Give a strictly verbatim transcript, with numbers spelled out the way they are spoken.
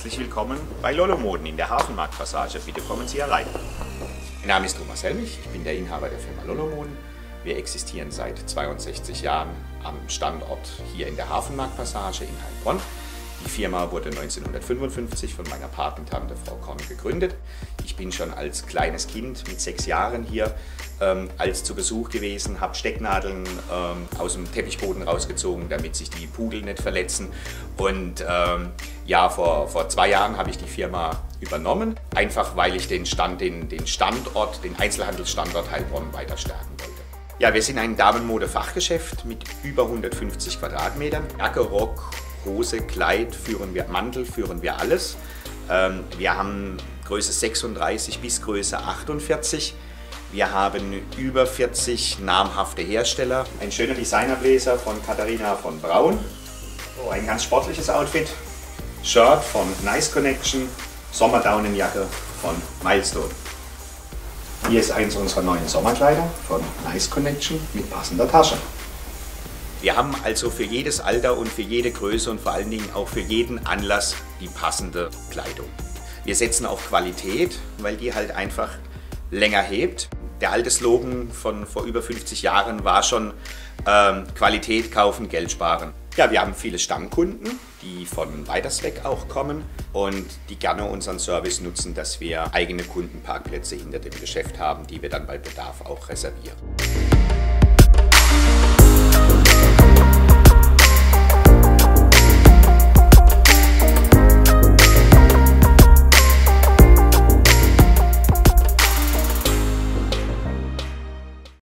Herzlich willkommen bei Lollomoden in der Hafenmarktpassage. Bitte kommen Sie herein. Mein Name ist Thomas Helmich, ich bin der Inhaber der Firma Lollomoden. Wir existieren seit zweiundsechzig Jahren am Standort hier in der Hafenmarktpassage in Heilbronn. Die Firma wurde neunzehnhundertfünfundfünfzig von meiner Patentante Frau Korn gegründet. Ich bin schon als kleines Kind mit sechs Jahren hier ähm, als zu Besuch gewesen, habe Stecknadeln ähm, aus dem Teppichboden rausgezogen, damit sich die Pudel nicht verletzen. Und ähm, ja, vor, vor zwei Jahren habe ich die Firma übernommen, einfach weil ich den, Stand, den, den Standort, den Einzelhandelsstandort Heilbronn weiter stärken wollte. Ja, wir sind ein Damenmode-Fachgeschäft mit über hundertfünfzig Quadratmetern. Jacke, Rock, Hose, Kleid, führen wir, Mantel, führen wir alles. Ähm, wir haben Größe sechsunddreißig bis Größe achtundvierzig. Wir haben über vierzig namhafte Hersteller. Ein schöner Designerbläser von Katharina von Braun. Oh, ein ganz sportliches Outfit. Shirt von Nice Connection. Sommerdaunenjacke von Milestone. Hier ist eins unserer neuen Sommerkleider von Nice Connection mit passender Tasche. Wir haben also für jedes Alter und für jede Größe und vor allen Dingen auch für jeden Anlass die passende Kleidung. Wir setzen auf Qualität, weil die halt einfach länger hebt. Der alte Slogan von vor über fünfzig Jahren war schon ähm, Qualität kaufen, Geld sparen. Ja, wir haben viele Stammkunden, die von weiters weg auch kommen und die gerne unseren Service nutzen, dass wir eigene Kundenparkplätze hinter dem Geschäft haben, die wir dann bei Bedarf auch reservieren.